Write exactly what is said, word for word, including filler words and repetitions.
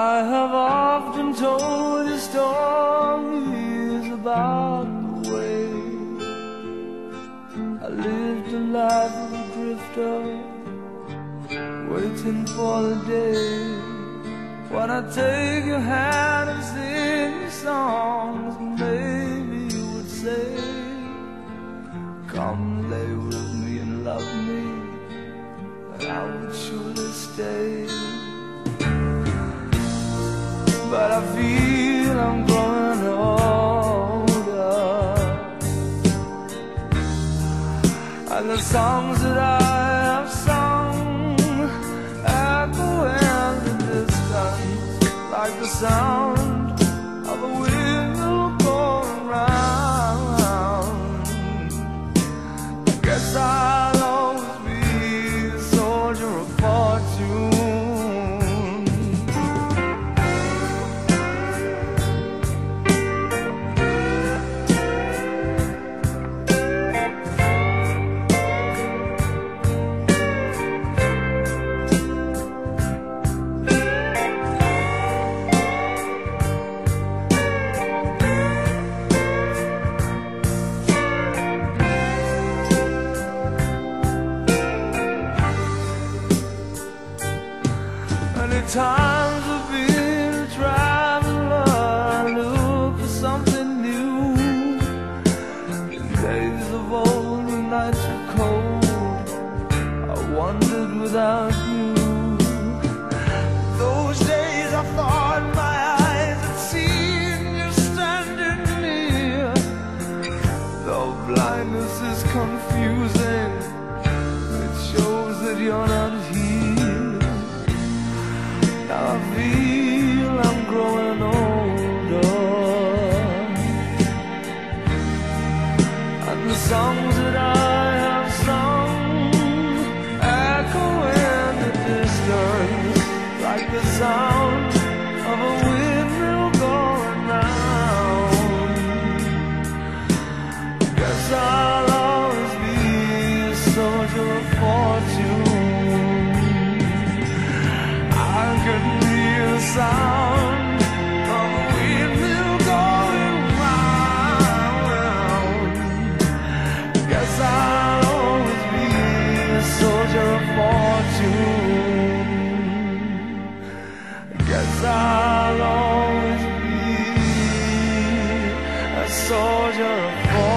I have often told you stories about the way I lived a life of a drifter, waiting for the day when I take your hand and sing you songs. Maybe you would say, come lay with me and love me, and I would surely stay. But I feel I'm growing older, and the songs that I have sung echo in the distance like the sound of a wheel going round. I guess I'll always be a soldier of fortune. Many times I've been a traveler, I look for something new. In days of old, when nights were cold, I wandered without you. Those days I thought my eyes had seen you standing near. Though blindness is confusing, it shows that you're not here. Now I feel I'm growing older, and the songs that I have sung echo in the distance like the sound of a windmill going round. Guess I'll always be a soldier of fortune. I could hear the sound of a windmill going round. Guess I'll always be a soldier of fortune. Guess I'll always be a soldier of fortune.